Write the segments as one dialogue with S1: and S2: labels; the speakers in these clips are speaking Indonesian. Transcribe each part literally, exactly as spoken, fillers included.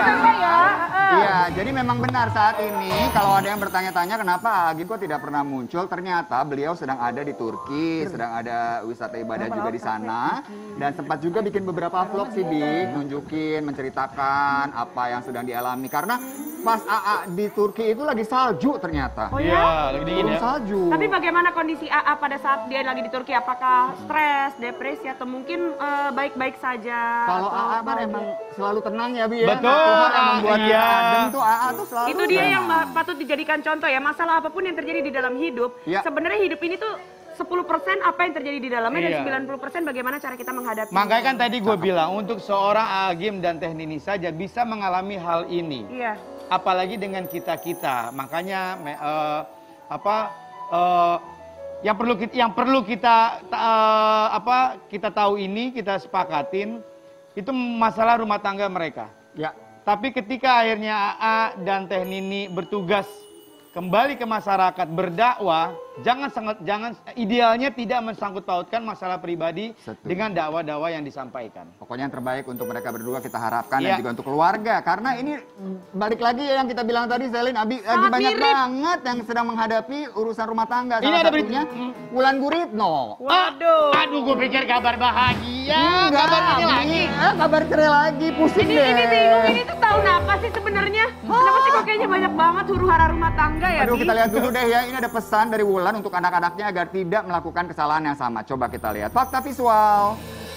S1: ya.
S2: Iya, jadi memang benar saat ini kalau ada yang bertanya-tanya kenapa Agim kok tidak pernah muncul, ternyata beliau sedang ada di Turki, sedang ada wisata ibadah juga di sana, dan sempat juga bikin beberapa vlog sih, Bi, nunjukin, menceritakan apa yang sedang dialami. Karena pas A A di Turki itu lagi salju ternyata.
S1: Oh
S3: Iya,
S1: ya?
S3: lagi dingin ya.
S2: Salju.
S1: Tapi bagaimana kondisi A A pada saat dia lagi di Turki? Apakah stres, depresi, atau mungkin eh, baik-baik saja?
S2: Kalau
S1: atau
S2: A A kan
S1: apa?
S2: emang selalu tenang ya, Bi ya.
S3: Betul,
S2: Tuhan yang membuat
S3: iya.
S2: kita adem tuh A A tuh selalu
S1: Itu dia
S2: tenang.
S1: yang ma- patut dijadikan contoh ya. Masalah apapun yang terjadi di dalam hidup,
S2: Ya.
S1: sebenarnya hidup ini tuh sepuluh persen apa yang terjadi di dalamnya
S3: Iya.
S1: dan sembilan puluh persen bagaimana cara kita menghadapi.
S3: Makanya kan tadi gue bilang untuk seorang Agim dan Teh Nini saja bisa mengalami hal ini.
S1: Iya.
S3: Apalagi dengan kita-kita. Makanya me- eh, apa eh, yang perlu kita, yang perlu kita eh, apa kita tahu ini, kita sepakatin itu masalah rumah tangga mereka.
S2: Ya.
S3: Tapi ketika akhirnya A A dan Teh Nini bertugas kembali ke masyarakat berdakwah, jangan sangat jangan idealnya tidak mensangkut pautkan masalah pribadi
S2: Setuju.
S3: dengan dakwah-dakwah yang disampaikan.
S2: Pokoknya yang terbaik untuk mereka berdua kita harapkan
S3: Iya.
S2: dan juga untuk keluarga. Karena ini balik lagi ya yang kita bilang tadi, Selin, Abi, lagi
S1: Sangat
S2: banyak
S1: mirip.
S2: banget yang sedang menghadapi urusan rumah tangga.
S3: Ini
S2: Salah
S3: ada berita-
S2: satunya
S3: Hmm.
S2: Wulan Guritno.
S1: Waduh.
S3: Ah, aduh, gue pikir kabar bahagia,
S2: Enggak,
S3: kabar ini
S2: Abi.
S3: lagi.
S2: Eh, kabar cerai lagi, pusing
S1: Ini
S2: deh.
S1: ini bingung, ini tuh tahun apa sih sebenarnya? Kenapa sih kok kayaknya banyak banget huru-hara rumah tangga ya,
S2: Aduh,
S1: Bi?
S2: kita lihat dulu deh ya. Ini ada pesan dari Wulan untuk anak-anaknya agar tidak melakukan kesalahan yang sama. Coba kita lihat. Fakta visual.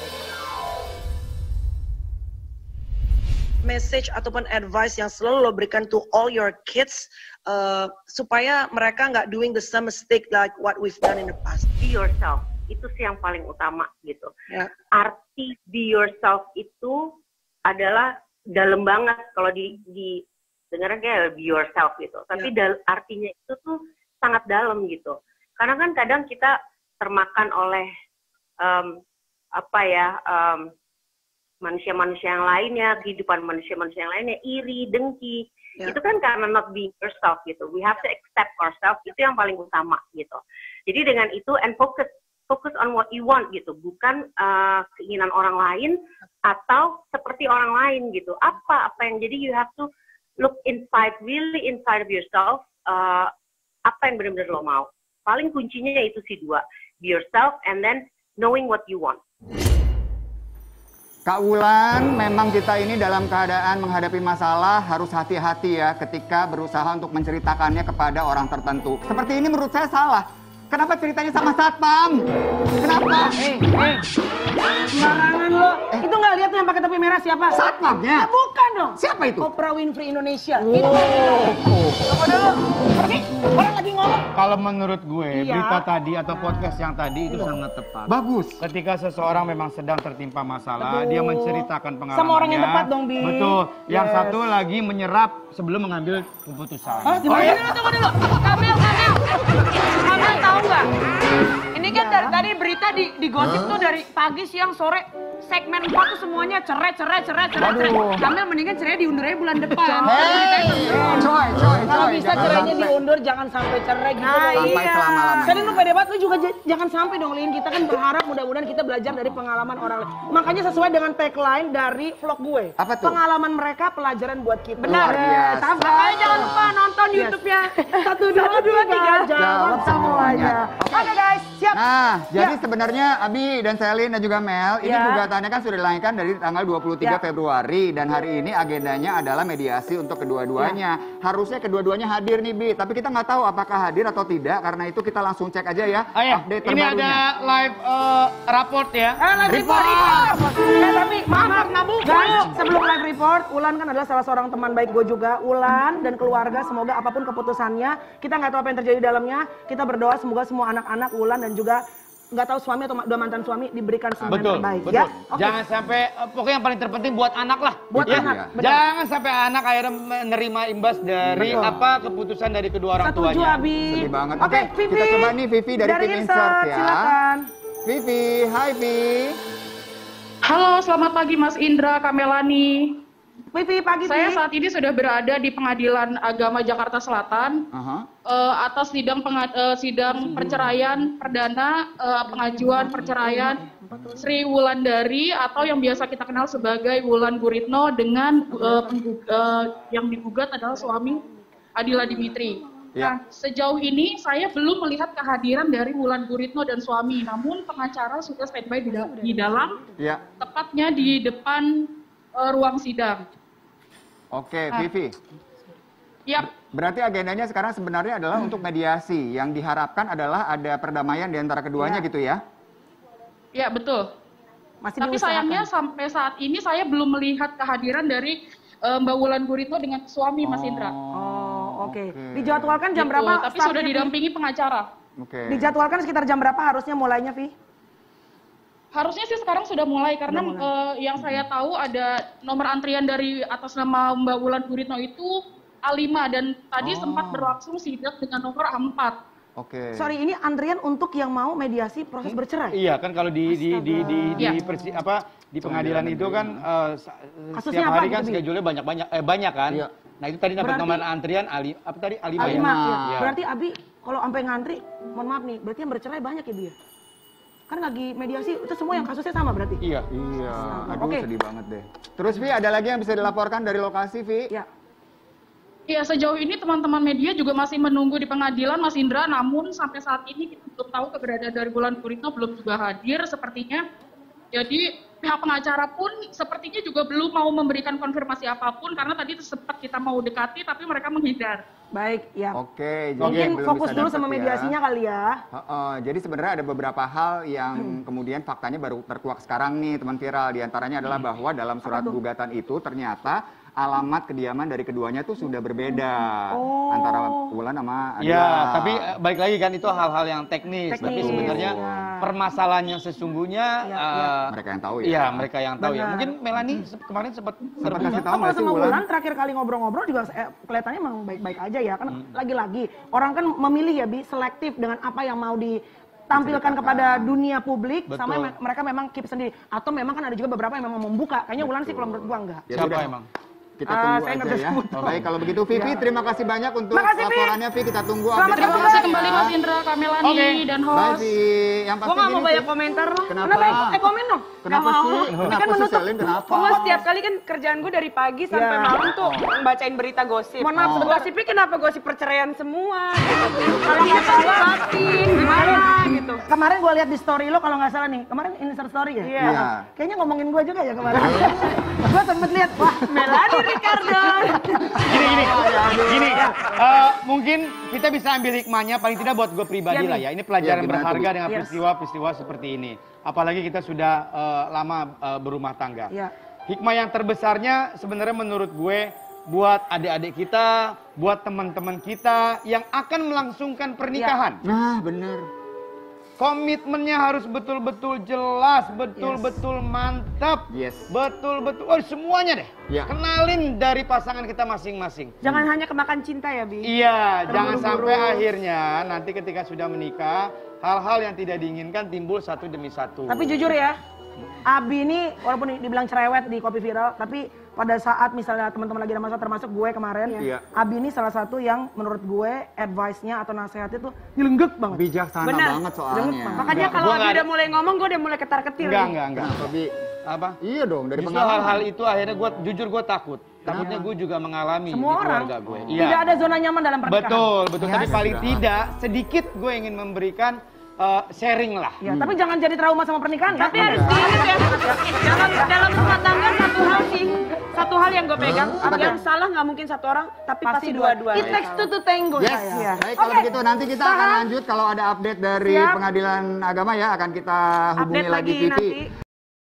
S4: Message ataupun advice yang selalu lo berikan to all your kids uh, supaya mereka nggak doing the same mistake like what we've done in the past.
S5: Be yourself, itu sih yang paling utama gitu.
S4: Ya.
S5: Arti be yourself itu adalah dalam banget kalau di di dengarnya kayak be yourself gitu. Tapi dal- artinya itu tuh sangat dalam gitu. Karena kan kadang kita termakan oleh um, apa ya um, manusia-manusia yang lainnya, kehidupan manusia-manusia yang lainnya, iri, dengki.
S4: Ya.
S5: Itu kan karena not being yourself gitu. We have to accept ourselves, itu yang paling utama gitu. Jadi dengan itu and focus focus on what you want gitu, bukan uh, keinginan orang lain atau seperti orang lain gitu. Apa apa yang jadi you have to look inside, really inside of yourself. Uh, apa yang benar-benar lo mau. Paling kuncinya itu sih dua, be yourself and then knowing what you want.
S2: Kak Wulan, memang kita ini dalam keadaan menghadapi masalah harus hati-hati ya ketika berusaha untuk menceritakannya kepada orang tertentu. Seperti ini menurut saya salah. Kenapa ceritanya sama satpam? Kenapa?
S1: Eh, eh. Sembarangan lo. Itu nggak lihat tuh yang pakai topi merah siapa?
S2: Satpamnya?
S1: Ya, bukan dong.
S2: Siapa itu?
S1: Oprah Winfrey Indonesia.
S2: Oh.
S1: Itu. Tunggu dulu. Pergi. Orang lagi ngomong.
S3: Kalau menurut gue,
S1: Iya.
S3: berita tadi atau podcast yang tadi itu sangat tepat.
S2: Bagus.
S3: Ketika seseorang memang sedang tertimpa masalah,
S1: Betul.
S3: dia menceritakan pengalamannya.
S1: Sama orang yang tepat dong, Bi.
S3: Betul. Yang
S1: Yes.
S3: satu lagi menyerap sebelum mengambil keputusan.
S1: Hah? Tunggu dulu, tunggu dulu. Kamil, Kamil. Kamil tahu nggak? Ini kan dari tadi berita di, di gosip tuh dari pagi, siang, sore. Segmen empat tuh semuanya cerai, cerai, cerai, cerai, cerai.
S2: Waduh.
S1: Kamil mendingan cerai diundur aja bulan depan.
S2: Hei, coy, coy,
S1: Kalau
S2: coy.
S1: bisa
S2: Jangan
S1: cerainya
S2: sampai-
S1: diundur, jangan sampai cerai gitu.
S5: Nah,
S1: loh.
S2: Sampai
S5: iya.
S2: selama-lamanya.
S1: Sering lu pede banget, lu juga j- jangan sampai dong, Lin. Kita kan berharap mudah-mudahan kita belajar dari pengalaman orang lain. Makanya sesuai dengan tagline dari vlog gue.
S2: Apa tuh?
S1: Pengalaman mereka pelajaran buat kita.
S2: Luar biasa.
S1: Sama. Makanya jangan lupa nonton YouTube-nya. Satu, dua, tiga, jawab
S2: Jawab
S1: semuanya.
S2: semuanya.
S1: Oke guys, siap.
S2: Nah, jadi
S1: Ya.
S2: sebenarnya Abi dan Selin dan juga Mel, ini
S1: Ya.
S2: gugatannya kan sudah dilayangkan dari tanggal dua puluh tiga
S1: Ya.
S2: Februari dan hari ini agendanya adalah mediasi untuk kedua-duanya. Harusnya kedua-duanya hadir nih, Bi, tapi kita nggak tahu apakah hadir atau tidak. Karena itu kita langsung cek aja ya
S3: Oh ya,
S2: update
S3: ini
S2: terbarunya.
S3: ada live eh, raport ya.
S1: Eh, live report. report. Eh, tapi maaf, guys, sebelum live report, Ulan kan adalah salah seorang teman baik gue juga. Ulan dan keluarga, semoga apapun keputusannya, kita nggak tahu apa yang terjadi di dalamnya. Kita berdoa semoga semua anak-anak Ulan dan juga nggak tahu suami atau dua mantan suami diberikan semua yang
S3: Betul,
S1: terbaik.
S3: betul.
S1: Ya, oke.
S3: Jangan sampai, eh, pokoknya yang paling terpenting buat anak lah.
S1: Buat
S3: Ya.
S1: anak,
S2: Iya.
S1: benar.
S3: Jangan sampai anak akhirnya menerima imbas dari
S1: Betul.
S3: apa keputusan dari kedua orang
S1: Setuju,
S3: tuanya.
S1: Abi.
S2: Sedih banget.
S1: Oke,
S2: Oke,
S1: Vivi.
S2: kita coba nih Vivi dari tim Insert ya.
S1: Silakan.
S2: Vivi, hai Vi.
S6: Halo, selamat pagi Mas Indra, Kamelani.
S1: Vivi, pagi,
S6: Saya
S1: Vi.
S6: saat ini sudah berada di Pengadilan Agama Jakarta Selatan
S2: Aha.
S6: eh, atas sidang penga- eh, sidang perceraian perdana, eh, pengajuan perceraian Sri Wulandari atau yang biasa kita kenal sebagai Wulan Guritno dengan uh, penggu- uh, yang digugat adalah suami Adila Dimitri.
S2: Ya.
S6: Nah, sejauh ini saya belum melihat kehadiran dari Wulan Guritno dan suami, namun pengacara sudah standby di, da- di dalam,
S2: Ya.
S6: tepatnya di depan uh, ruang sidang.
S2: Oke,
S6: Ah.
S2: Vivi.
S6: Yap,
S2: Berarti agendanya sekarang sebenarnya adalah untuk mediasi. Yang diharapkan adalah ada perdamaian di antara keduanya
S1: Ya.
S2: gitu ya?
S6: ya betul.
S1: Masih
S6: Tapi
S1: diusahakan.
S6: sayangnya sampai saat ini saya belum melihat kehadiran dari uh, Mbak Wulan Guritno dengan suami Mas Indra.
S1: Oh, oke.
S2: Oke.
S1: Dijadwalkan jam
S6: Gitu,
S1: berapa?
S6: Tapi sudah
S1: startnya, Vi?
S6: didampingi pengacara.
S2: Oke.
S1: Dijadwalkan sekitar jam berapa harusnya mulainya, Vi?
S6: Harusnya sih sekarang sudah mulai karena
S1: Udah mulai.
S6: eh, yang saya tahu ada nomor antrian dari atas nama Mbak Wulan Guritno itu A lima dan tadi
S2: Oh.
S6: sempat berlangsung sidang dengan nomor A empat.
S2: Oke.
S1: Sorry, ini antrian untuk yang mau mediasi proses bercerai.
S3: Iya kan kalau di di di di, di,
S6: Iya.
S3: persi- apa di pengadilan itu kan eh, sa-
S1: Kasusnya
S3: setiap
S1: apa
S3: hari kan
S1: gitu, Bi?
S3: schedule-nya banyak-banyak eh banyak kan.
S2: Iya.
S3: Nah itu tadi dapat
S1: Berarti-
S3: nomor antrian Ali apa tadi Ali
S1: A lima, ya.
S3: Iya.
S1: Berarti Abi kalau sampai ngantri, mohon maaf nih, berarti yang bercerai banyak ya, Bi ya? Kan lagi mediasi, itu semua yang kasusnya sama berarti?
S3: Iya.
S2: Iya, aduh
S1: Oke.
S2: sedih banget deh. Terus Vi, ada lagi yang bisa dilaporkan dari lokasi Vi?
S1: Ya.
S6: Ya sejauh ini teman-teman media juga masih menunggu di pengadilan Mas Indra, namun sampai saat ini kita belum tahu keberadaan dari Wulan Guritno belum juga hadir sepertinya. Jadi pihak pengacara pun sepertinya juga belum mau memberikan konfirmasi apapun karena tadi sempat kita mau dekati tapi mereka menghindar.
S1: Baik, ya.
S2: Oke, jadi
S1: Mungkin
S2: belum
S1: fokus
S2: bisa
S1: dulu
S2: dapet
S1: sama
S2: ya.
S1: mediasinya kali ya.
S2: Heeh, jadi sebenarnya ada beberapa hal yang kemudian faktanya baru terkuak sekarang nih teman viral. Di antaranya adalah bahwa dalam surat gugatan itu ternyata alamat kediaman dari keduanya tuh sudah berbeda
S1: Oh.
S2: antara Wulan sama Adila.
S3: Ya, tapi eh, balik lagi kan itu hal-hal yang teknis, tapi
S1: Teknis,
S3: sebenarnya
S1: ya.
S3: permasalahan yang sesungguhnya
S1: Ya,
S3: eh,
S2: mereka yang tahu ya.
S3: Iya, mereka yang tahu ya.
S1: Benar.
S3: Mungkin Melanie se- kemarin sempat
S2: Sempat
S3: terbuka.
S2: kasih tahu
S1: Oh, kalau
S2: nggak sih
S1: sama
S2: Wulan?
S1: Wulan terakhir kali ngobrol-ngobrol juga eh, kelihatannya emang baik-baik aja ya. Kan lagi-lagi orang kan memilih ya, Bi, selektif dengan apa yang mau ditampilkan
S2: Diceritakan.
S1: kepada dunia publik sama
S3: Betul.
S1: me- mereka memang keep sendiri. Atau memang kan ada juga beberapa yang memang membuka. Kayaknya Wulan sih kalau menurut gua enggak.
S2: Ya
S3: Siapa
S2: udah.
S3: emang?
S2: Kita
S1: Ah,
S2: tunggu
S1: saya nggak
S2: aja
S1: bisa
S2: ya.
S1: sebut.
S2: Baik, kalau begitu Vivi, terima kasih banyak untuk
S1: Makasih, Vi.
S2: laporannya Vi. Kita tunggu
S1: Selamat
S2: update
S6: Terima
S1: Terima
S6: kasih
S1: kasih.
S6: kembali Mas Indra, Kamelani
S3: Oke.
S6: dan
S2: Bye
S6: host.
S2: Vi. Yang pasti
S7: Gue gak mau
S2: gini,
S7: banyak
S2: Vi.
S7: komentar.
S2: Kenapa?
S1: Eh komen dong.
S2: Kenapa
S7: Nggak
S2: sih?
S7: mau.
S2: Kenapa
S1: Kan
S2: sih
S1: menutup.
S2: Selin? Kenapa?
S7: Pokoknya setiap kali kan kerjaan gue dari pagi sampai
S1: Ya.
S7: malam tuh bacain berita gosip.
S1: Mohon maaf, sebentar.
S7: Gosipnya kenapa gosip perceraian semua? Gitu. Kalau nggak batin, gimana gitu.
S1: Kemarin gua lihat di story lo kalau nggak salah nih. Kemarin Insta story ya?
S7: Iya.
S2: Iya.
S1: Kayaknya ngomongin gua juga ya kemarin. Gua sempet lihat, wah
S7: Melanie Ricardo.
S3: Gini gini. Gini. eh, mungkin kita bisa ambil hikmahnya paling tidak buat gue pribadi
S1: Iya,
S3: lah ya. Ini pelajaran
S2: Iya, gimana
S3: berharga
S2: tuh?
S3: dengan
S1: Yes.
S3: peristiwa-peristiwa seperti ini. Apalagi kita sudah eh, lama eh, berumah tangga.
S1: Iya.
S3: Hikmah yang terbesarnya sebenarnya menurut gue buat adik-adik kita, buat teman-teman kita yang akan melangsungkan pernikahan.
S2: Nah, bener.
S3: Komitmennya harus betul-betul jelas, betul-betul mantap,
S2: Yes.
S3: betul-betul, oh semuanya deh.
S2: Ya.
S3: Kenalin dari pasangan kita masing-masing.
S7: Jangan hanya kemakan cinta ya, Bi.
S3: Iya, jangan
S1: Terburu-buru.
S3: sampai akhirnya nanti ketika sudah menikah, hal-hal yang tidak diinginkan timbul satu demi satu.
S1: Tapi jujur ya, Abi ini walaupun dibilang cerewet di Kopi Viral, tapi pada saat misalnya teman-teman lagi ada masalah termasuk gue kemarin,
S2: Iya.
S1: Abi ini salah satu yang menurut gue advice-nya atau nasihatnya tuh nyelenggek banget.
S2: Bijaksana
S7: Benar.
S2: banget soalnya.
S7: Makanya
S3: Enggak,
S7: kalau
S3: gua
S7: Abi
S3: nggak
S7: udah
S3: ada-
S7: mulai ngomong, gue udah mulai ketar-ketir.
S3: enggak,
S7: nih.
S3: enggak, enggak.
S2: Kenapa, Bi?
S3: Apa?
S2: Iya dong, dari
S3: Justru
S2: pengalaman.
S3: hal-hal itu akhirnya gue jujur gue takut. Takutnya gue juga mengalami
S1: Semua
S3: di
S1: orang,
S3: keluarga gue.
S1: tidak ada zona nyaman dalam pernikahan.
S3: Betul, betul.
S2: Ya,
S3: Tapi paling
S2: istirahat.
S3: tidak sedikit gue ingin memberikan eh, sharing lah.
S1: Ya, tapi jangan jadi trauma sama pernikahan ya.
S7: Tapi harus diingat ya, dalam, dalam rumah tangga satu hal sih, satu hal yang gue pegang,
S2: Apa
S7: yang
S2: tuh?
S7: salah nggak mungkin satu orang, tapi pasti,
S1: Pasti
S7: dua-duanya.
S1: It takes two to tango
S2: Yes,
S1: saya.
S2: baik kalau
S1: Oke.
S2: begitu nanti kita akan lanjut kalau ada update dari
S1: Siap.
S2: Pengadilan Agama ya akan kita hubungi
S7: Update
S2: lagi
S7: lagi
S2: Vivi.
S7: nanti.